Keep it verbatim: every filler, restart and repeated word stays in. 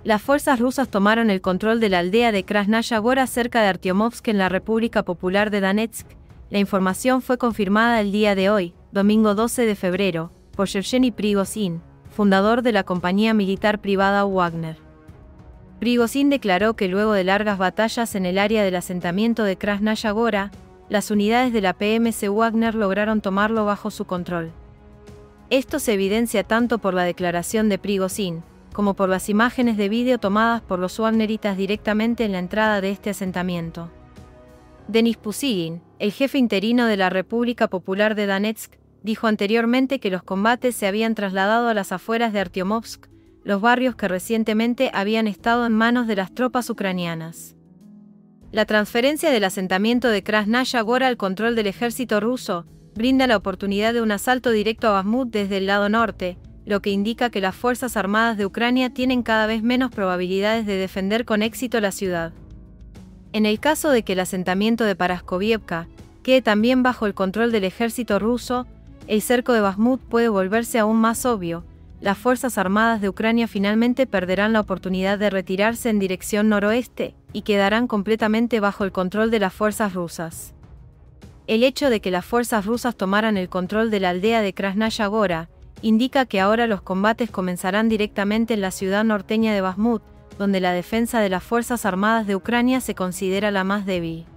Las fuerzas rusas tomaron el control de la aldea de Krasnaya Gora cerca de Artyomovsk en la República Popular de Donetsk. La información fue confirmada el día de hoy, domingo doce de febrero, por Yevgeny Prigozhin, fundador de la compañía militar privada Wagner. Prigozhin declaró que luego de largas batallas en el área del asentamiento de Krasnaya Gora, las unidades de la P M C Wagner lograron tomarlo bajo su control. Esto se evidencia tanto por la declaración de Prigozhin, como por las imágenes de vídeo tomadas por los wagneritas directamente en la entrada de este asentamiento. Denis Pushilin, el jefe interino de la República Popular de Donetsk, dijo anteriormente que los combates se habían trasladado a las afueras de Artyomovsk, los barrios que recientemente habían estado en manos de las tropas ucranianas. La transferencia del asentamiento de Krasnaya Gora al control del ejército ruso brinda la oportunidad de un asalto directo a Bakhmut desde el lado norte, lo que indica que las Fuerzas Armadas de Ucrania tienen cada vez menos probabilidades de defender con éxito la ciudad. En el caso de que el asentamiento de Paraskovievka quede también bajo el control del ejército ruso, el cerco de Bakhmut puede volverse aún más obvio. Las Fuerzas Armadas de Ucrania finalmente perderán la oportunidad de retirarse en dirección noroeste y quedarán completamente bajo el control de las fuerzas rusas. El hecho de que las fuerzas rusas tomaran el control de la aldea de Krasnaya Gora indica que ahora los combates comenzarán directamente en la ciudad norteña de Bakhmut, donde la defensa de las Fuerzas Armadas de Ucrania se considera la más débil.